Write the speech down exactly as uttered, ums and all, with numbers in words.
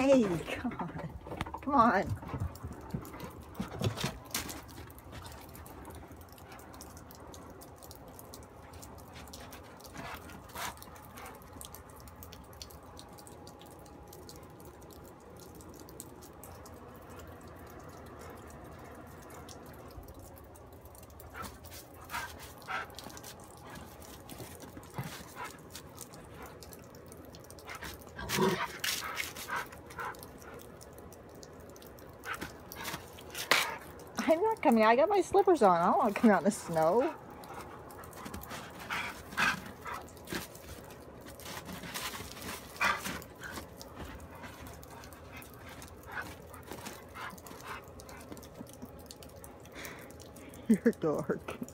Hey, come on. Come on. I'm not coming out. I got my slippers on. I don't want to come out in the snow. You're dark.